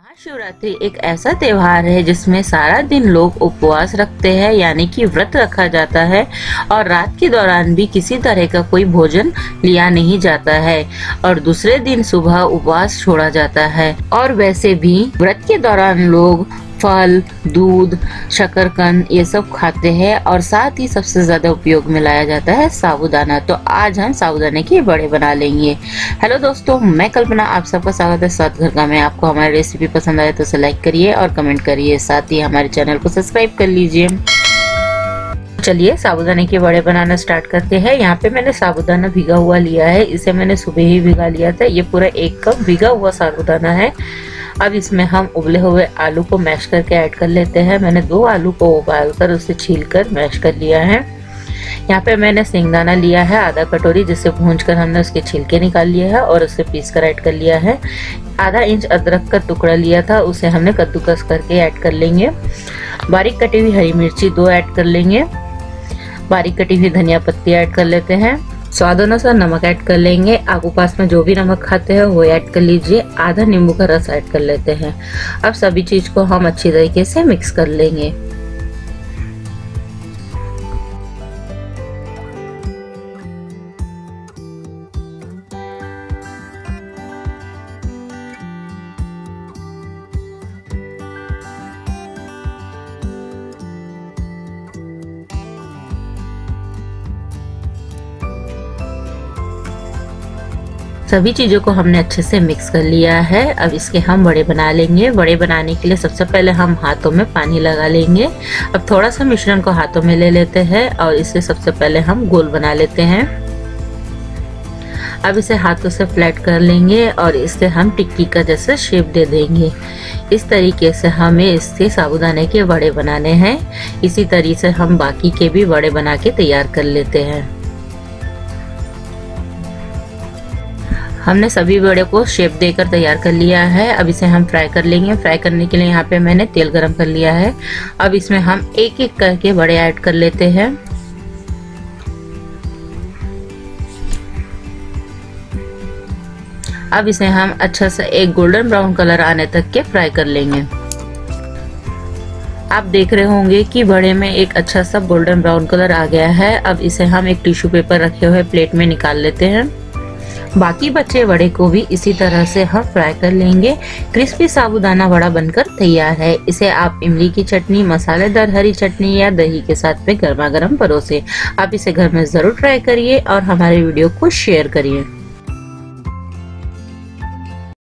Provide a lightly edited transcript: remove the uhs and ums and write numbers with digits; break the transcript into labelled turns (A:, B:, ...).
A: महाशिवरात्रि एक ऐसा त्योहार है जिसमें सारा दिन लोग उपवास रखते हैं, यानी कि व्रत रखा जाता है और रात के दौरान भी किसी तरह का कोई भोजन लिया नहीं जाता है और दूसरे दिन सुबह उपवास छोड़ा जाता है। और वैसे भी व्रत के दौरान लोग फल, दूध, शकरकंद ये सब खाते हैं और साथ ही सबसे ज्यादा उपयोग में लाया जाता है साबूदाना। तो आज हम साबूदाने के बड़े बना लेंगे। हेलो दोस्तों, मैं कल्पना, आप सबका स्वागत है साथ घर का में। आपको हमारी रेसिपी पसंद आए तो उसे लाइक करिए और कमेंट करिए, साथ ही हमारे चैनल को सब्सक्राइब कर लीजिए। चलिए साबूदाने के बड़े बनाना स्टार्ट करते हैं। यहाँ पे मैंने साबूदाना भिगा हुआ लिया है, इसे मैंने सुबह ही भिगा लिया था। ये पूरा 1 कप भिगा हुआ साबूदाना है। अब इसमें हम उबले हुए आलू को मैश करके ऐड कर लेते हैं। मैंने 2 आलू को उबालकर उसे छीलकर मैश कर लिया है। यहाँ पे मैंने सिंगदाना लिया है आधा कटोरी, जिसे भूंजकर हमने उसके छिलके निकाल लिए है और उसे पीस कर ऐड कर लिया है। आधा इंच अदरक का टुकड़ा लिया था, उसे हमने कद्दूकस करके ऐड कर लेंगे। बारीक कटी हुई हरी मिर्ची 2 ऐड कर लेंगे। बारीक कटी हुई धनिया पत्ती ऐड कर लेते हैं। स्वाद अनुसार नमक ऐड कर लेंगे। आपके पास में जो भी नमक खाते हैं वो ऐड कर लीजिए। आधा नींबू का रस ऐड कर लेते हैं। अब सभी चीज को हम अच्छी तरीके से मिक्स कर लेंगे। सभी चीज़ों को हमने अच्छे से मिक्स कर लिया है। अब इसके हम बड़े बना लेंगे। बड़े बनाने के लिए सबसे पहले हम हाथों में पानी लगा लेंगे। अब थोड़ा सा मिश्रण को हाथों में ले लेते हैं और इसे सबसे पहले हम गोल बना लेते हैं। अब इसे हाथों से फ्लैट कर लेंगे और इससे हम टिक्की का जैसे शेप दे देंगे। इस तरीके से हमें इससे साबूदाने के बड़े बनाने हैं। इसी तरीके से हम बाकी के भी बड़े बना के तैयार कर लेते हैं। हमने सभी बड़े को शेप देकर तैयार कर लिया है। अब इसे हम फ्राई कर लेंगे। फ्राई करने के लिए यहाँ पे मैंने तेल गरम कर लिया है। अब इसमें हम एक एक करके बड़े ऐड कर लेते हैं। अब इसे हम अच्छा सा एक गोल्डन ब्राउन कलर आने तक के फ्राई कर लेंगे। आप देख रहे होंगे कि बड़े में एक अच्छा सा गोल्डन ब्राउन कलर आ गया है। अब इसे हम एक टिश्यू पेपर रखे हुए प्लेट में निकाल लेते हैं। बाकी बचे वड़े को भी इसी तरह से हम फ्राई कर लेंगे। क्रिस्पी साबूदाना वड़ा बनकर तैयार है। इसे आप इमली की चटनी, मसालेदार हरी चटनी या दही के साथ में गर्मा गर्म परोसे। आप इसे घर में जरूर ट्राई करिए और हमारे वीडियो को शेयर करिए।